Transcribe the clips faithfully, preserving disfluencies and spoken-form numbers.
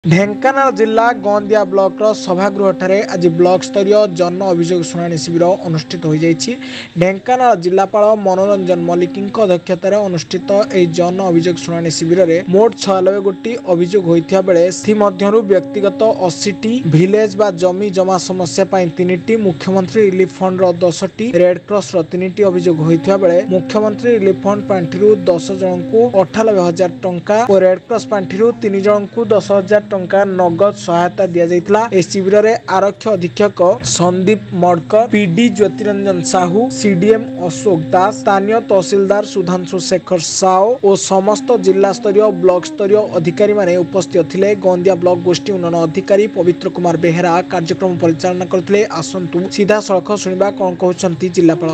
ढेंकानाल जिला गोंदिया ब्लॉक सभागृह ठारे आज ब्लॉक स्तरीय जन अभियोग शुणाणी शिविर अनुष्ठित हो जाइछि। ढेंकानाल जिलापाल मनोरंजन मल्लिक अध्यक्षतार अनुष्ठित यह जन अभियोग शुणाणी शिविर में मोट छयानबे गोटी अभियोग होता बेले मध्यरु व्यक्तिगत अस्सी टी विलेज बा जमी जमा समस्या पाई तीन टी मुख्यमंत्री रिलीफ फंड दस टी रेडक्रॉस तीन टी अभियोग होता बेले मुख्यमंत्री रिलीफ फंड पांठि दस जन को अठानबे हजार टंका और रेडक्रॉस पांठि तीन जन को दस हजार टंका नगद सहायता दिया जाइतला। ए शिविर रे आरक्ष अधीक्षक संदीप मडकर, पीडी ज्योतिरंजन साहू, सीडीएम अशोक दास, स्थानीय तहसीलदार सुधांशु शेखर साओ और समस्त जिला स्तरीय ब्लॉक स्तरीय अधिकारी माने उपस्थित थिले। गोंदिया ब्लॉक गोष्ठी उन्नयन अधिकारी पवित्र कुमार बेहेरा कार्यक्रम परिचालना करथिले। आसंतु सीधा सड़क सुनिबा कोन कहउछंती जिलापाल।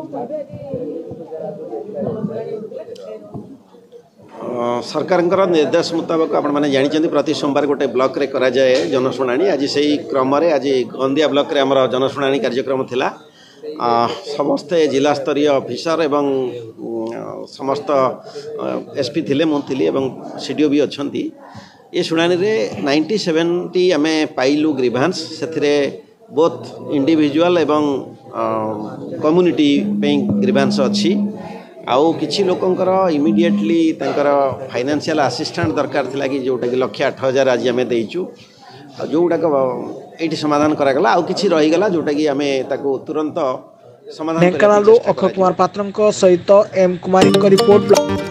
सरकार निर्देश मुताबक आपण मैंने जानी प्रति सोमवार गोटे ब्लॉक रे करा जाए जनशुणाणी। आज से ही क्रम आज गोंदिया ब्लॉक रे हमर जनशुणाणी कार्यक्रम थिला। समस्ते जिला स्तरीय ऑफिसर एवं समस्त एसपी थिले मु थिली एवं सीडीओ भी अच्छी। ये शुणाणी रे नाइंटी सेवेंटी आम पाइलु ग्रीभांस से बोथ इंडिविजुअल एवं कम्युनिटी पे ग्रीभांस अच्छी। आउ किछि लोकंकर इमिडिएटली तंकर फाइनेंशियल असिस्टेंट दरकार थिला कि जोटा कि लक्ष्य आठ हजार आज आम देचु जोटा ये समाधान करागला। आउ किछि रही गला जोटा कि आम ताको तुरंत समाधान। ढेंकानाल अक्षय कुमार पात्र सहित एम कुमारी रिपोर्ट।